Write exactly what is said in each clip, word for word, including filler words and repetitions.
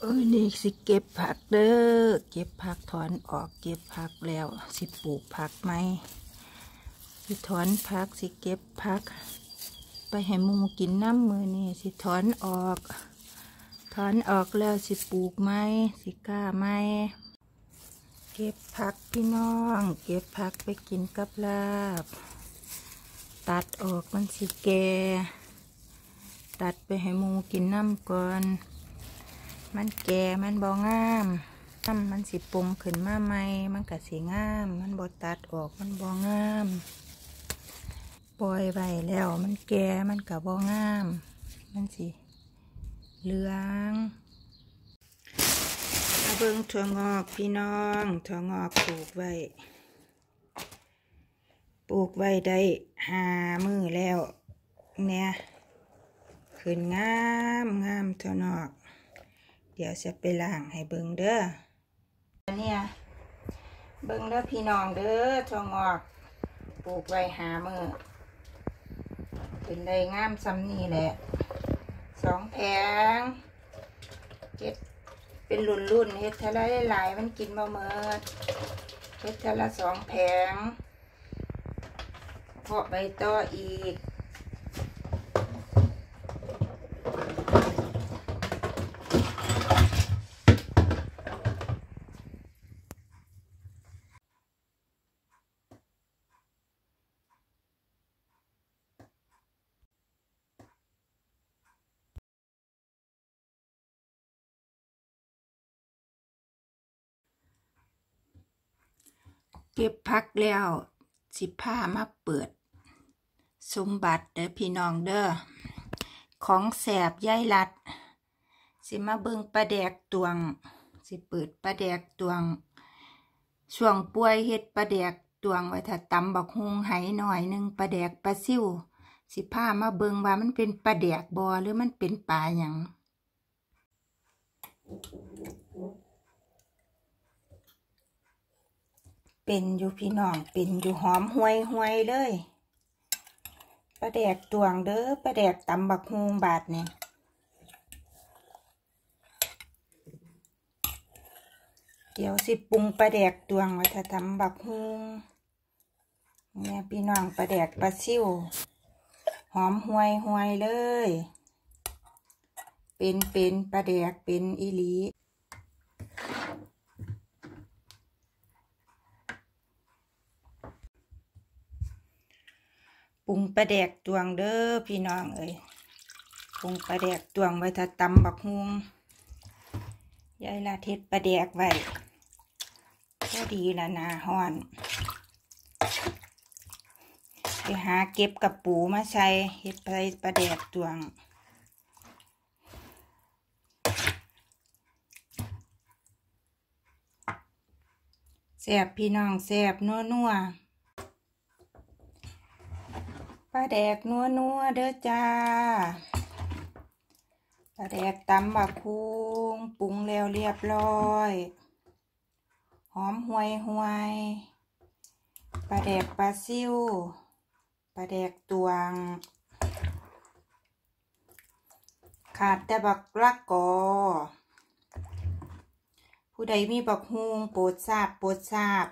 เอ้ยนี่สิเก็บผักเด้อเก็บผักถอนออกเก็บผักแล้วสิปลูกผักไหมสิถอนผักสิเก็บผักไปให้หมูกินน้ำมือนี่สิถอนออกถอนออกแล้วสิปลูกไหมสิกล้าไหมเก็บผักพี่น้องเก็บผักไปกินกับลาบตัดออกมันสิแก่ตัดไปให้หมูกินน้ำก่อนมันแก่มันบ่งามน้ำมันสิปรุงขึ้นมาใหม่มันก็สิงามมันบ่ตัดออกมันบ่งามปล่อยไว้แล้วมันแก่มันก็บ่งามมันสิเหลืองมาเบิ่งถั่วงอกพี่น้องถั่วงอกปลูกไว้ปลูกไว้ได้ห้ามื้อแล้วเนี่ยขึ้นงามงามถั่วงอกเดี๋ยวจะไปล้างให้เบิ่งเด้อเนี่ยเบิ่งเด้อพี่น้องเด้อถั่วงอกปลูกไว้หามือเป็นได้งามซ้ำนี่แหละสองแผงเฮ็ดเป็นรุ่นรุ่นเฮ็ดเท่าไรหลายมันกินบ่หมดเฮ็ดเท่าละสองแผงเพาะใบต่ออีกเก็บผักแล้วสิผ้ามาเปิดสมบัติเด้อพี่น้องเด้อของแสบยายรัดสิมาเบิ่งปลาแดกตวงสิเปิดปลาแดกตวงช่วงป่วยเฮ็ดปลาแดกตวงไว้ถ้าตำบักฮุงไหหน่อยนึงปลาแดกปลาซิ่วสิผ้ามาเบิ่งว่ามันเป็นปลาแดกบ่หรือมันเป็นปลาหยังเป็นอยู่พี่น้องเป็นอยู่หอมห่วยห่วยเลยปลาแดกตวงเด้อปลาแดกตำบักฮุงบาทเนี่ยเดี๋ยวสิปรุงปลาแดกตวงไว้ถ้าทำบักฮุงเนี่ยพี่น้องปลาแดกปลาซิ่วหอมห่วยห่วยเลยเป็นเป็นปลาแดกเป็นอีหลีปรุงปลาแดกตวงเด้อพี่น้องเอ้ยปรุงปลาแดกตวงไว้ถ้าตำบักฮุงยายลาเทศปลาแดกไว้ก็ดีละนาฮ้อนไปหาเก็บกระปูมาใส่เฮ็ดไปปลาแดกตวงแซ่บพี่น้องแซ่บนัวนัวปลาแดกนัวนัวเด้อจ้าปลาแดกตำบักฮุงปรุงแล้วเรียบร้อยหอมห่วยห่วยปลาแดกปลาซิ่วปลาแดกตวงขาดแต่บักละกอผู้ใดมีบักฮุงโปรดทราบโปรดทราบ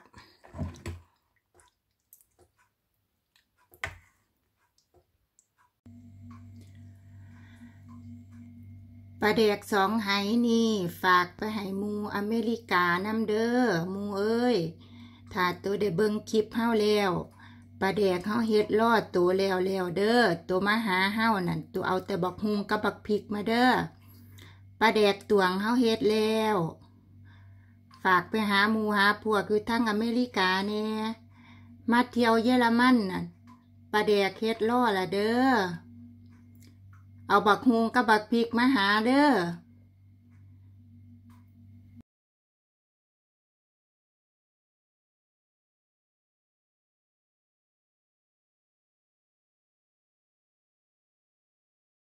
ปลาแดกสองไหนี่ฝากไปให้หมู่อเมริกานำเด้อหมู่เอ้ยถ้าตัวได้เบิ่งคลิปเฮาแล้วปลาแดกเฮาเฮ็ดรอดตัวแล้วแล้วเด้อตัวมาหาเฮานั่นตัวเอาแต่บักฮุงกับบักพริกมาเด้อปลาแดกตวงเฮาเฮ็ดแล้วฝากไปหาหมู่หาพวกคือทั้งอเมริกาแน่มาเที่ยวเยอรมันน่ะปลาแดกเฮ็ดรอละเด้อเอาบักฮุงกับบักพริกมาหาเด้อ